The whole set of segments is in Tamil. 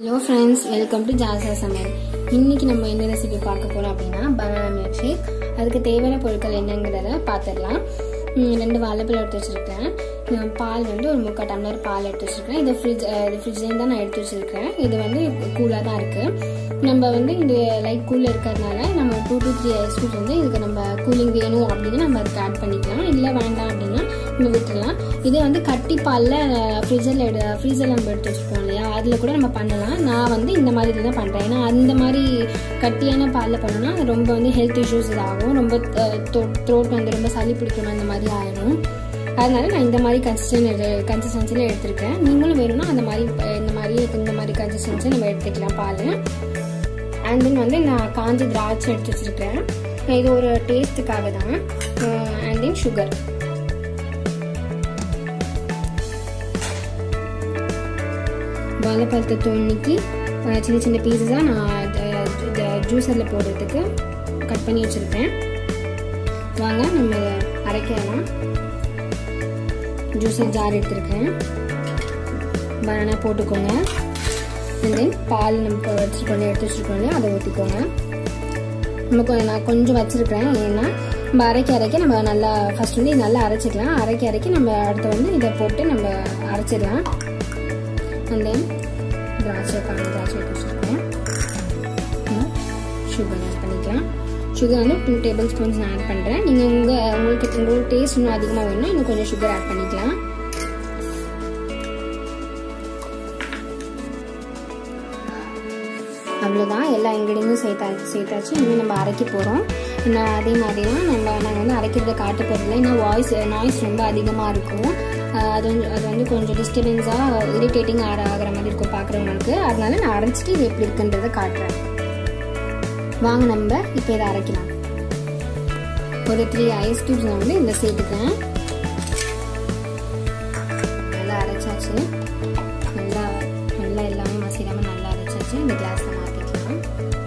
Hello friends, welcome to Jasa Samayal. இன்னைக்கு நம்ம என்ன ரெசிபி பார்க்க போறோம் அப்படினா banana milkshake. அதுக்கு தேவையான பொருட்கள் என்னங்கறத பாத்துறலாம். 2 வாழைப்பழம் எடுத்து வச்சிருக்கேன். பால் வந்து ஒரு 3/4 டம்ளர் பால் எடுத்து வச்சிருக்கேன். இது ஃப்ரிட்ஜ்ல தான் நான் எடுத்து வச்சிருக்கேன். இது வந்து கூலா தான் இருக்கு. நம்ம வந்து இது லைட் கூல்ல இருக்கறனால நம்ம 2 to 3 ஐஸ் கியூப்ஸ் வந்து இதுக்கு நம்ம கூலிங் வேணும் அப்படினா நம்ம அதுக்கு ஆட் பண்ணிக்கலாம். இல்ல வேண்டாம் அப்படினா நம்ம விட்டுறலாம். இது வந்து கட்டி பால்ல ஃப்ரீசர்ல நம்ம எடுத்து வச்சிருக்கோம் இல்லையா, அதுல கூட நம்ம பண்ணலாம். நான் வந்து இந்த மாதிரி தான் பண்றேன். ஏன்னா அந்த மாதிரி கட்டியான பால்ல பண்ணோம்னா ரொம்ப வந்து ஹெல்த் இஷ்யூஸ் ஆகும். ரொம்ப த்ரோட் வந்து ரொம்ப சளி பிடிக்கணும் அந்த மாதிரி ஆயிடும். அதனால நான் இந்த மாதிரி கன்சிஸ்டன்சில எடுத்திருக்கேன். நீங்களும் வேணும்னா அந்த மாதிரி இந்த மாதிரி கன்சிஸ்டன்சி நம்ம எடுத்துக்கலாம் பால். அண்ட் தென் வந்து நான் காஞ்ச திராட்சை எடுத்து வச்சிருக்கேன். இது ஒரு டேஸ்ட்டுக்காக தான். And then sugar. வாழைப்பழத்தை தோணிக்கி சின்ன சின்ன பீஸஸாக நான் ஜூஸரில் போடுறதுக்கு கட் பண்ணி வச்சுருக்கேன். வாங்க நம்ம அரைக்கலாம். ஜூஸர் ஜார் எடுத்துருக்கேன். பனானா போட்டுக்கோங்க. அண்ட் தென் பால் நம்ம எடுத்து வச்சுருக்கோங்க, அதை ஊற்றிக்கோங்க. நான் கொஞ்சம் வச்சுருக்கேன். ஏன்னா நம்ம அரைக்க நம்ம நல்லா ஃபர்ஸ்ட் வந்து நல்லா அரைச்சிக்கலாம். அரைக்க நம்ம அடுத்து வந்து இதை போட்டு நம்ம அரைச்சிடலாம். அண்ட் தென் திராட்சை எடுத்து வச்சுருக்கேன். சுகர் ஆட் பண்ணிக்கலாம். சுகர் வந்து 2 டேபிள் ஸ்பூன்ஸ் நான் ஆட் பண்ணுறேன். நீங்கள் உங்களுக்கு டேஸ்ட் இன்னும் அதிகமாக வேணும்னா இன்னும் கொஞ்சம் சுகர் ஆட் பண்ணிக்கலாம். அவ்வளோதான், எல்லா இன்க்ரீடியன்ஸும் சேர்த்தாச்சு. இனிமேல் நம்ம அரைக்க போகிறோம். அதே மாதிரி தான் நாங்கள் வந்து அரைக்கிறத காட்ட போகிறதில்ல. ஏன்னா நாய்ஸ் ரொம்ப அதிகமாக இருக்கும். அது வந்து கொஞ்சம் டிஸ்டர்பன்ஸாக இரிட்டேட்டிங் ஆகிற மாதிரி இருக்கும் பார்க்குறவங்களுக்கு. அதனால நான் அரைச்சிட்டு இது எப்படி இருக்குன்றதை காட்டுறேன். வாங்க நம்ம இப்போ இதை அரைக்கலாம். ஒரு 3 ஐஸ் கியூப்ஸ் நான் வந்து இதில் சேர்த்துக்கிறேன். நல்லா அரைச்சாச்சு. நல்லா எல்லாமே மசிலாமல் நல்லா அரைச்சாச்சு. இந்த கிளாஸில் மாற்றிக்கலாம்.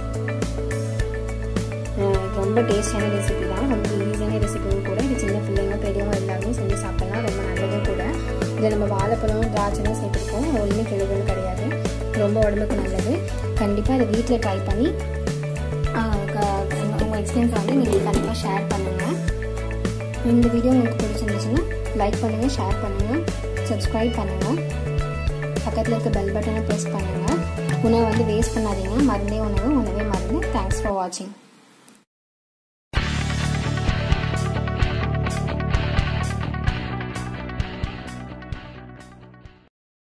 ரொம்ப டேஸ்டான ரெசிபி தான். ரொம்ப ஈஸியான ரெசிபியும் கூட. இது சின்ன பிள்ளைங்க பெரியவங்க எல்லாருமே செஞ்சு சாப்பிடலாம். ரொம்ப நல்லதும் கூட. இதில் நம்ம வாழைப்பழம் திராட்சைலாம் சேர்த்துருக்கோம். ஒன்றுமே கெடுதல் கிடையாது. ரொம்ப உடம்புக்கு நல்லது. கண்டிப்பாக அதை வீட்டில் ட்ரை பண்ணி உங்கள் எக்ஸ்பீரியன்ஸ் வந்து நீங்கள் கண்டிப்பாக ஷேர் பண்ணுங்கள். இந்த வீடியோ உங்களுக்கு பிடிச்சிருந்துச்சுன்னா லைக் பண்ணுங்கள், ஷேர் பண்ணுங்கள், சப்ஸ்கிரைப் பண்ணுங்கள். பக்கத்தில் இருக்க பெல் பட்டனை ப்ரெஸ் பண்ணுங்கள். உணவை வந்து வேஸ்ட் பண்ணாதீங்க. உணவே மருந்து. தேங்க்ஸ் ஃபார் வாட்சிங்.